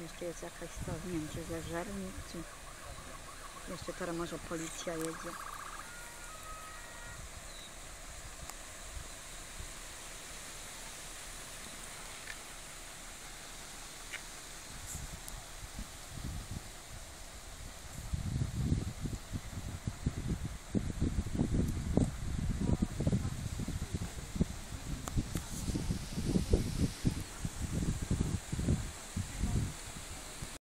jeszcze jest jakaś, nie wiem, czy zeżernik, czy jeszcze teraz może policja jedzie.